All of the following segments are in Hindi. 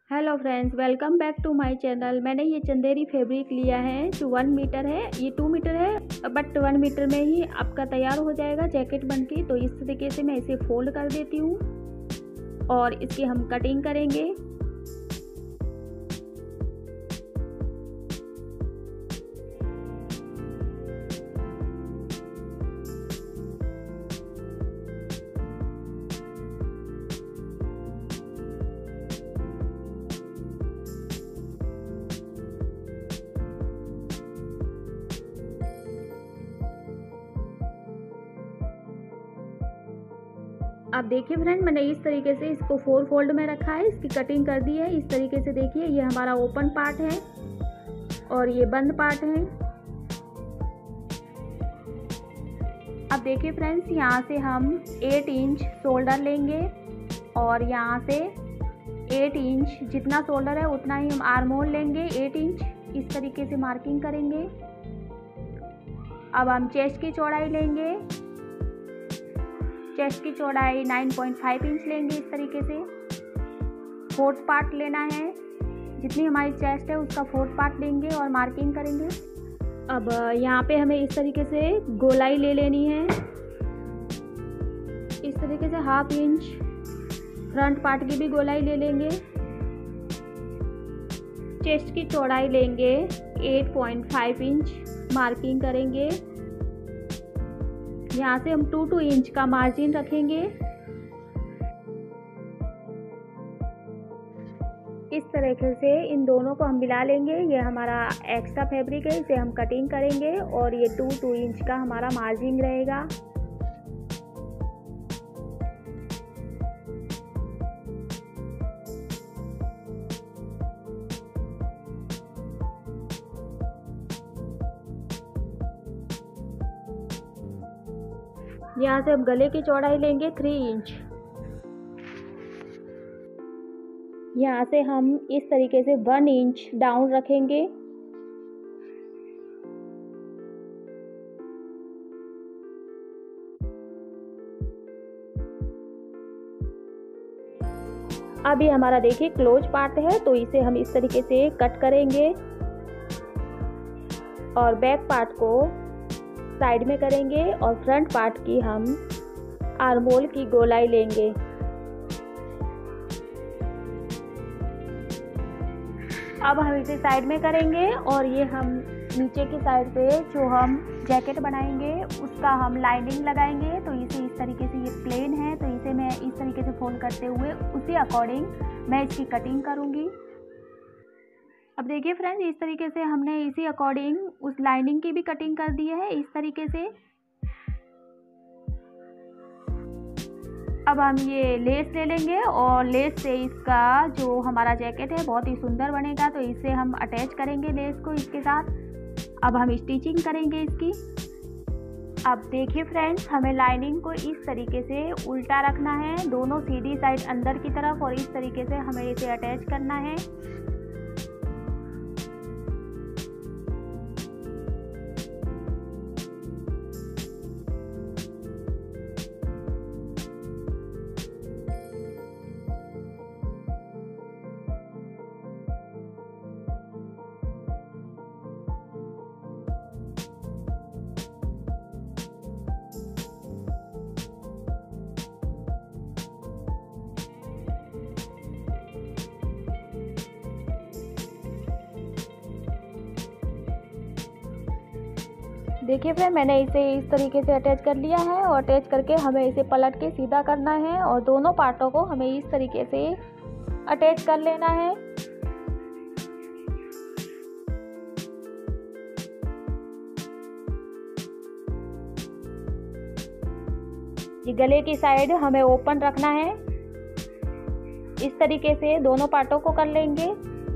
Hello friends, welcome back to my channel. मैंने ये चंदेरी फैब्रिक लिया है जो 1 मीटर है। ये 2 मीटर है बट 1 मीटर में ही आपका तैयार हो जाएगा जैकेट बनके। तो इस तरीके से मैं इसे फोल्ड कर देती हूँ और इसकी हम कटिंग करेंगे। अब देखिए फ्रेंड, मैंने इस तरीके से इसको 4 फोल्ड में रखा है, इसकी कटिंग कर दी है। इस तरीके से देखिए, ये हमारा ओपन पार्ट है और ये बंद पार्ट है। अब देखिए फ्रेंड्स, यहाँ से हम 8 इंच शोल्डर लेंगे और यहाँ से 8 इंच जितना शोल्डर है उतना ही हम आर्म होल लेंगे। 8 इंच इस तरीके से मार्किंग करेंगे। अब हम चेस्ट की चौड़ाई लेंगे। चेस्ट की चौड़ाई 9.5 इंच लेंगे। इस तरीके से 4th पार्ट लेना है, जितनी हमारी चेस्ट है उसका 4th पार्ट लेंगे और मार्किंग करेंगे। अब यहाँ पे हमें इस तरीके से गोलाई ले लेनी है। इस तरीके से 1/2 इंच फ्रंट पार्ट की भी गोलाई ले लेंगे। चेस्ट की चौड़ाई लेंगे 8.5 इंच, मार्किंग करेंगे। यहाँ से हम 2 इंच का मार्जिन रखेंगे। इस तरीके से इन दोनों को हम मिला लेंगे। ये हमारा एक्स्ट्रा फैब्रिक है, इसे हम कटिंग करेंगे और ये 2 इंच का हमारा मार्जिन रहेगा। यहाँ से हम गले की चौड़ाई लेंगे 3 इंच। यहाँ से हम इस तरीके से 1 इंच डाउन रखेंगे। अभी हमारा देखिए क्लोज पार्ट है, तो इसे हम इस तरीके से कट करेंगे और बैक पार्ट को साइड में करेंगे और फ्रंट पार्ट की हम आर्म होल की गोलाई लेंगे। अब हम इसे साइड में करेंगे और ये हम नीचे की साइड पे जो हम जैकेट बनाएंगे उसका हम लाइनिंग लगाएंगे। तो इसे इस तरीके से, ये प्लेन है तो इसे मैं इस तरीके से फोल्ड करते हुए उसी अकॉर्डिंग मैं इसकी कटिंग करूँगी। अब देखिए फ्रेंड्स, इस तरीके से हमने इसी अकॉर्डिंग उस लाइनिंग की भी कटिंग कर दी है इस तरीके से। अब हम ये लेस ले लेंगे और लेस से इसका जो हमारा जैकेट है बहुत ही सुंदर बनेगा। तो इसे हम अटैच करेंगे लेस को इसके साथ। अब हम स्टिचिंग करेंगे इसकी। अब देखिए फ्रेंड्स, हमें लाइनिंग को इस तरीके से उल्टा रखना है, दोनों सीधी साइड अंदर की तरफ, और इस तरीके से हमें इसे अटैच करना है। देखिए फ्रेंड, मैंने इसे इस तरीके से अटैच कर लिया है और अटैच करके हमें इसे पलट के सीधा करना है और दोनों पार्टों को हमें इस तरीके से अटैच कर लेना है। ये गले की साइड हमें ओपन रखना है। इस तरीके से दोनों पार्टों को कर लेंगे।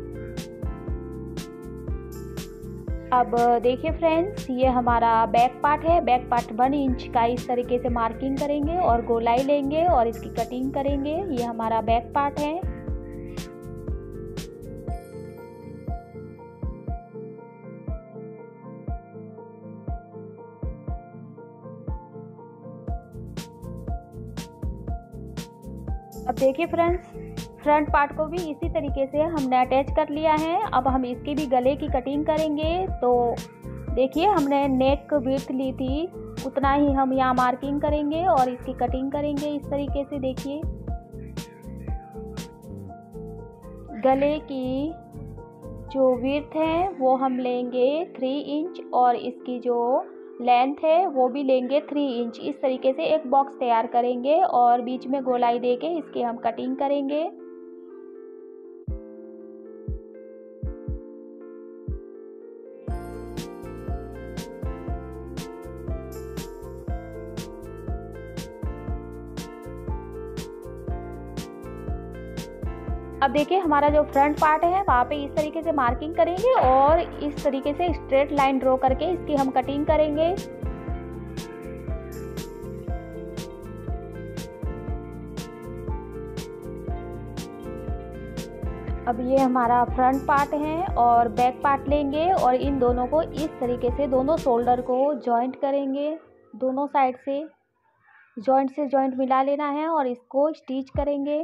अब देखिए फ्रेंड्स, ये हमारा बैक पार्ट है। बैक पार्ट 1 इंच का इस तरीके से मार्किंग करेंगे और गोलाई लेंगे और इसकी कटिंग करेंगे। ये हमारा बैक पार्ट है। अब देखिए फ्रेंड्स, फ्रंट पार्ट को भी इसी तरीके से हमने अटैच कर लिया है। अब हम इसके भी गले की कटिंग करेंगे। तो देखिए हमने नेक विड्थ ली थी, उतना ही हम यहाँ मार्किंग करेंगे और इसकी कटिंग करेंगे इस तरीके से। देखिए गले की जो विड्थ है वो हम लेंगे 3 इंच और इसकी जो लेंथ है वो भी लेंगे 3 इंच। इस तरीके से एक बॉक्स तैयार करेंगे और बीच में गोलाई देके इसकी हम कटिंग करेंगे। अब देखिए हमारा जो फ्रंट पार्ट है वहाँ पे इस तरीके से मार्किंग करेंगे और इस तरीके से स्ट्रेट लाइन ड्रॉ करके इसकी हम कटिंग करेंगे। अब ये हमारा फ्रंट पार्ट है और बैक पार्ट लेंगे और इन दोनों को इस तरीके से दोनों शोल्डर को जॉइंट करेंगे। दोनों साइड से जॉइंट मिला लेना है और इसको स्टिच करेंगे।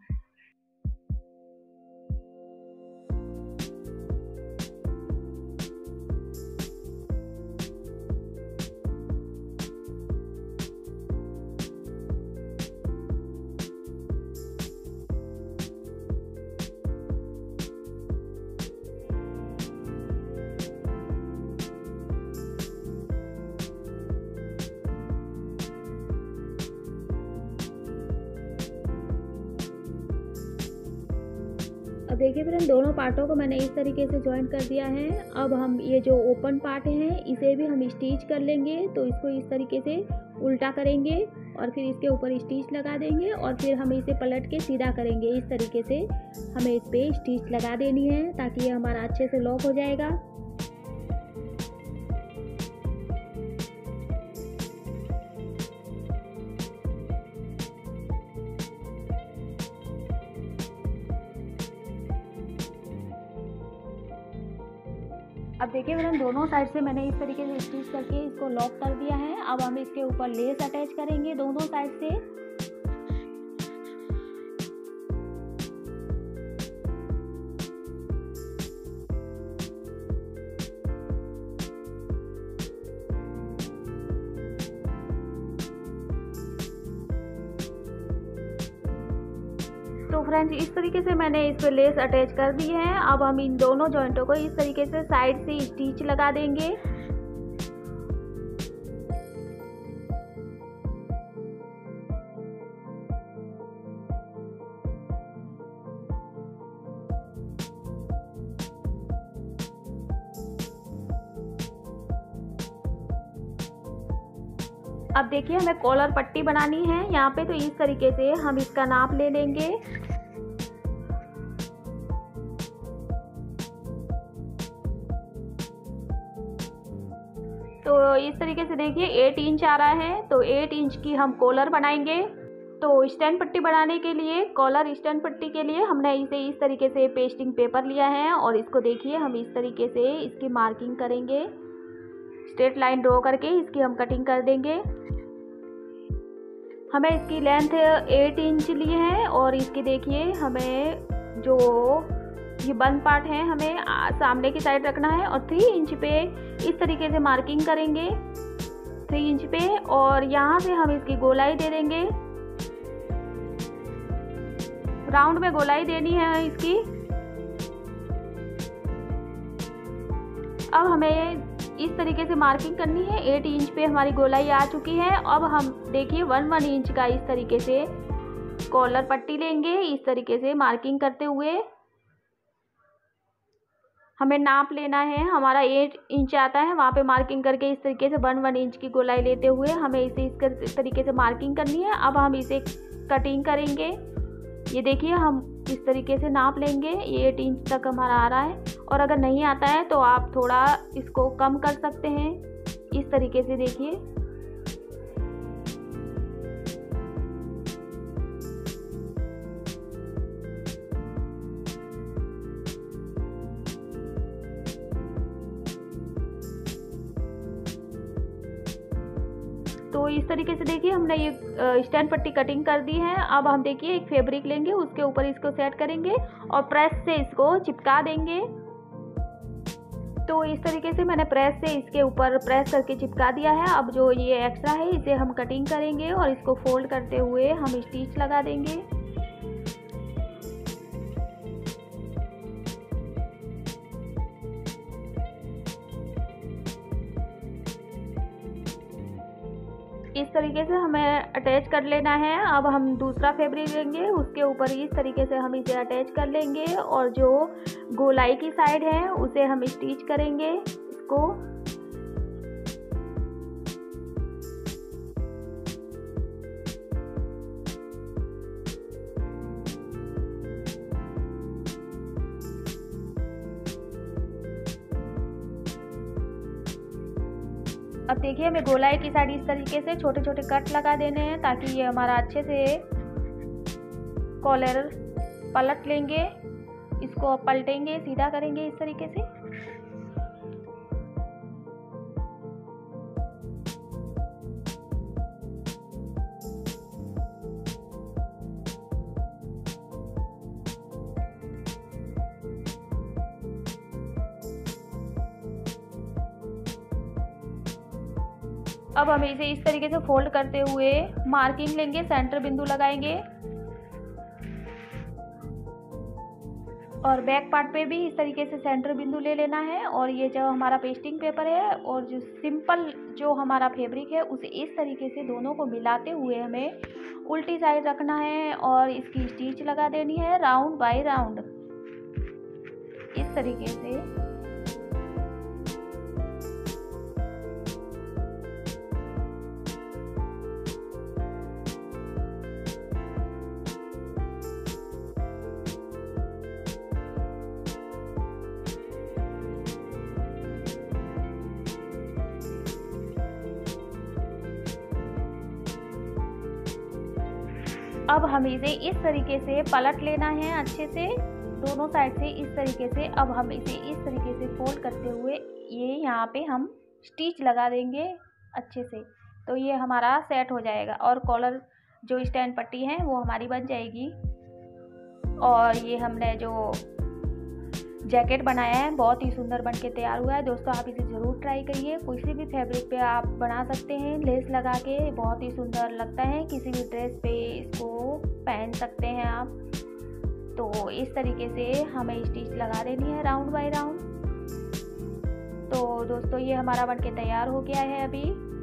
अब देखिए फ्रेंड दोनों पार्टों को मैंने इस तरीके से जॉइन कर दिया है। अब हम ये जो ओपन पार्ट है इसे भी हम स्टिच कर लेंगे। तो इसको इस तरीके से उल्टा करेंगे और फिर इसके ऊपर स्टिच लगा देंगे और फिर हम इसे पलट के सीधा करेंगे। इस तरीके से हमें इस पे स्टिच लगा देनी है ताकि ये हमारा अच्छे से लॉक हो जाएगा। अब देखिए फ्रेंड दोनों साइड से मैंने इस तरीके से स्टिच करके इसको लॉक कर दिया है। अब हम इसके ऊपर लेस अटैच करेंगे दोनों साइड से। तो फ्रेंड्स इस तरीके से मैंने इस पर लेस अटैच कर दी है। अब हम इन दोनों जॉइंटों को इस तरीके से साइड से स्टिच लगा देंगे। अब देखिए हमें कॉलर पट्टी बनानी है यहाँ पे। तो इस तरीके से हम इसका नाप ले लेंगे। तो इस तरीके से देखिए 8 इंच आ रहा है। तो 8 इंच की हम कॉलर बनाएंगे। तो स्टैंड पट्टी बनाने के लिए कॉलर स्टैंड पट्टी के लिए हमने इसे इस तरीके से पेस्टिंग पेपर लिया है और इसको देखिए हम इस तरीके से इसकी मार्किंग करेंगे। स्ट्रेट लाइन ड्रॉ करके इसकी हम कटिंग कर देंगे। हमें इसकी लेंथ 8 इंच ली है और इसकी देखिए हमें जो ये बंद पार्ट है हमें सामने की साइड रखना है और 3 इंच पे इस तरीके से मार्किंग करेंगे 3 इंच पे और यहाँ से हम इसकी गोलाई दे देंगे। राउंड में गोलाई देनी है इसकी। अब हमें इस तरीके से मार्किंग करनी है। 8 इंच पे हमारी गोलाई आ चुकी है। अब हम देखिए 1 इंच का इस तरीके से कॉलर पट्टी लेंगे। इस तरीके से मार्किंग करते हुए हमें नाप लेना है। हमारा 8 इंच आता है, वहाँ पे मार्किंग करके इस तरीके से 1 इंच की गोलाई लेते हुए हमें इसे इस तरीके से मार्किंग करनी है। अब हम इसे कटिंग करेंगे। ये देखिए हम इस तरीके से नाप लेंगे। ये 8 इंच तक हमारा आ रहा है और अगर नहीं आता है तो आप थोड़ा इसको कम कर सकते हैं। इस तरीके से देखिए। तो इस तरीके से देखिए हमने ये स्टैंड पट्टी कटिंग कर दी है। अब हम देखिए एक फैब्रिक लेंगे, उसके ऊपर इसको सेट करेंगे और प्रेस से इसको चिपका देंगे। तो इस तरीके से मैंने प्रेस से इसके ऊपर प्रेस करके चिपका दिया है। अब जो ये एक्स्ट्रा है इसे हम कटिंग करेंगे और इसको फोल्ड करते हुए हम स्टिच लगा देंगे। इस तरीके से हमें अटैच कर लेना है। अब हम दूसरा फैब्रिक लेंगे, उसके ऊपर इस तरीके से हम इसे अटैच कर लेंगे और जो गोलाई की साइड है उसे हम स्टिच करेंगे इसको। अब देखिए हमें गोलाई की साइड इस तरीके से छोटे छोटे कट लगा देने हैं ताकि ये हमारा अच्छे से कॉलर पलट लेंगे, इसको पलटेंगे, सीधा करेंगे इस तरीके से। अब हम इसे इस तरीके से फोल्ड करते हुए मार्किंग लेंगे, सेंटर बिंदु लगाएंगे और बैक पार्ट पे भी इस तरीके से सेंटर बिंदु ले लेना है। और ये जो हमारा पेस्टिंग पेपर है और जो सिंपल जो हमारा फैब्रिक है उसे इस तरीके से दोनों को मिलाते हुए हमें उल्टी साइड रखना है और इसकी स्टिच लगा देनी है राउंड बाय राउंड इस तरीके से। अब हमें इसे इस तरीके से पलट लेना है अच्छे से दोनों साइड से इस तरीके से। अब हम इसे इस तरीके से फोल्ड करते हुए ये यहाँ पे हम स्टिच लगा देंगे अच्छे से, तो ये हमारा सेट हो जाएगा और कॉलर जो स्टैंड पट्टी है वो हमारी बन जाएगी। और ये हमने जो जैकेट बनाया है बहुत ही सुंदर बन के तैयार हुआ है। दोस्तों आप इसे ज़रूर ट्राई करिए, किसी भी फैब्रिक पे आप बना सकते हैं लेस लगा के, बहुत ही सुंदर लगता है। किसी भी ड्रेस पे इसको पहन सकते हैं आप। तो इस तरीके से हमें स्टिच लगा देनी है राउंड बाय राउंड। तो दोस्तों ये हमारा बन के तैयार हो गया है अभी।